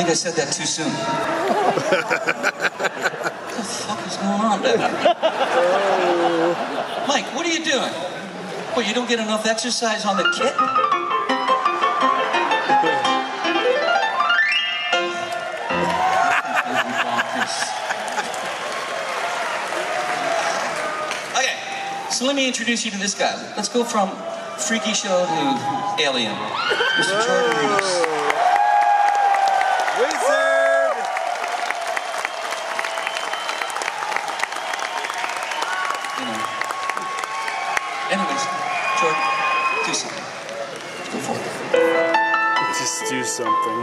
think I said that too soon. What the fuck is going on back there? Mike, what are you doing? What, you don't get enough exercise on the kit? Okay, so let me introduce you to this guy. Let's go from freaky show to alien. Mr. Jordan Rudess. Wizard! You know. Anyways, Jordan, do something. Go for it. Just do something.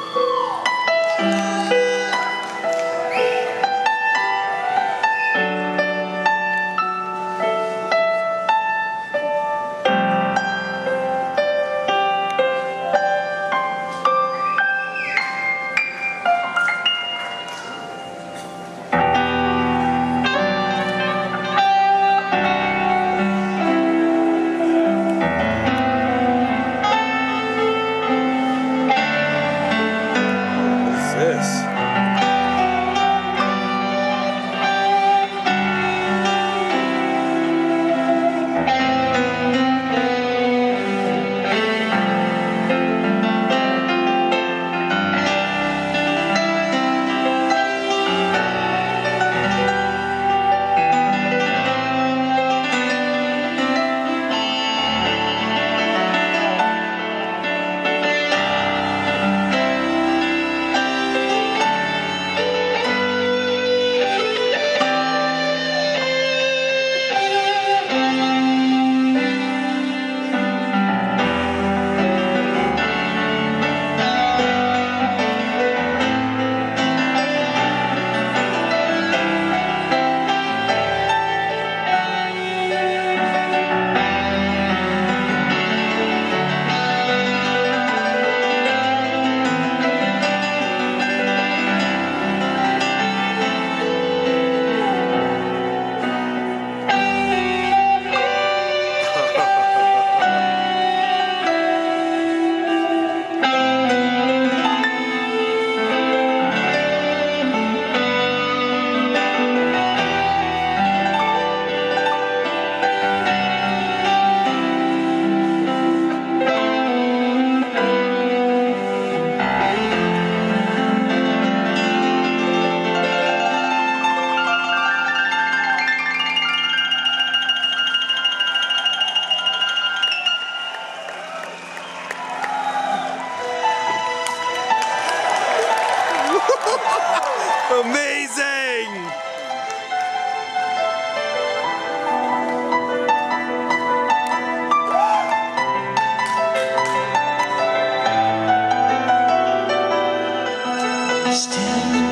Amazing! Still